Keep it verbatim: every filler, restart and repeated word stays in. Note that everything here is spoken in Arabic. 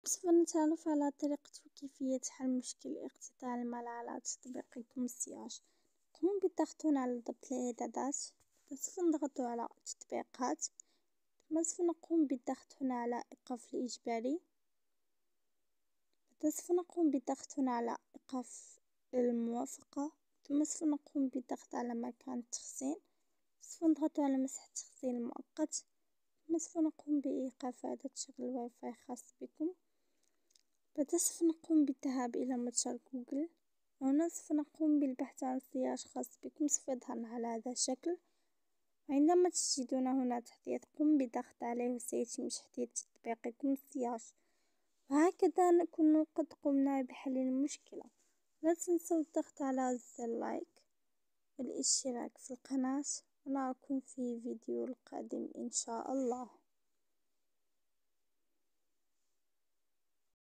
سوف نتعرف على طريقة وكيفية حل مشكل اقتطاع المال على تطبيقكم السياج. قوموا بالضغط هنا على ضبط الإعدادات، سوف نضغط على التطبيقات، ثم سوف نقوم بالضغط هنا على إيقاف الإجباري، سوف نقوم بالضغط هنا على إيقاف الموافقة، ثم سوف نقوم بالضغط على مكان التخزين، سوف نضغط على مسح التخزين المؤقت، ثم سوف نقوم بإيقاف عادة شغل الواي فاي الخاص بكم. بعد سوف نقوم بالذهاب إلى متجر جوجل، وهنا سوف نقوم بالبحث عن سياج خاص بكم، سوف يظهر على هذا الشكل. عندما تجدون هنا تحديث قم بالضغط عليه وسيتم تحديث تطبيقكم السياج، وهكذا نكون قد قمنا بحل المشكلة. لا تنسوا الضغط على زر لايك والاشتراك في القناة، ونراكم في فيديو القادم إن شاء الله.